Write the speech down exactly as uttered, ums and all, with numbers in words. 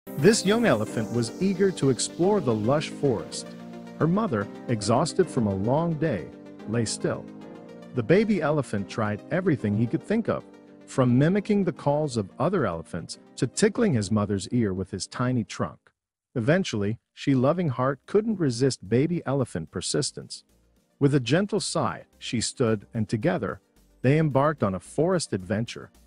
This young elephant was eager to explore the lush forest. Her mother, exhausted from a long day, lay still. The baby elephant tried everything he could think of, from mimicking the calls of other elephants to tickling his mother's ear with his tiny trunk. Eventually, she loving heart couldn't resist baby elephant persistence. With a gentle sigh, she stood, and together, they embarked on a forest adventure,